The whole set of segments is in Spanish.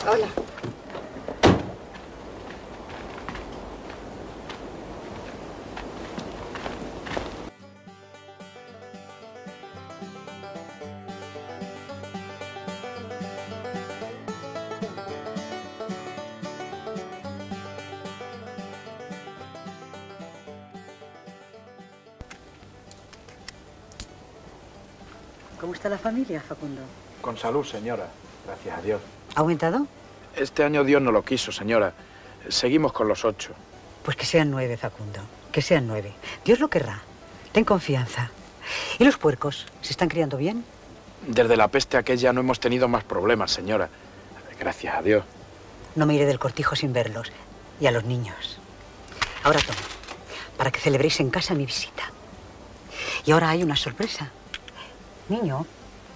Hola. ¿Cómo está la familia, Facundo? Con salud, señora. Gracias a Dios. ¿Ha aumentado? Este año Dios no lo quiso, señora. Seguimos con los 8. Pues que sean 9, Facundo. Que sean 9. Dios lo querrá. Ten confianza. ¿Y los puercos? ¿Se están criando bien? Desde la peste aquella no hemos tenido más problemas, señora. Gracias a Dios. No me iré del cortijo sin verlos. Y a los niños. Ahora toma, para que celebréis en casa mi visita. Y ahora hay una sorpresa. Niño,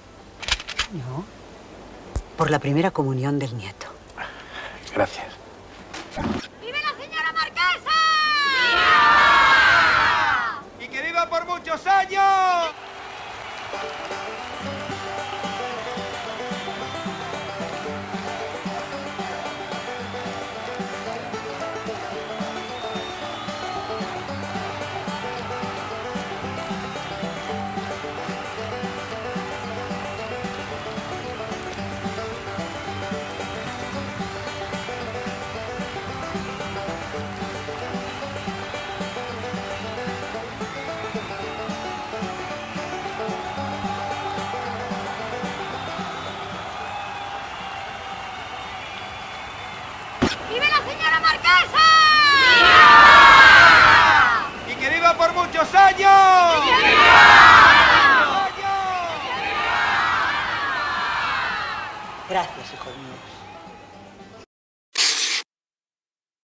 por la primera comunión del nieto. Gracias. ¡Vive la señora Marquesa! ¡Viva! ¡Y que viva por muchos años! ¡Vive la señora Marquesa! ¡Viva! ¡Y que viva por muchos años! ¡Viva! Gracias, hijos míos.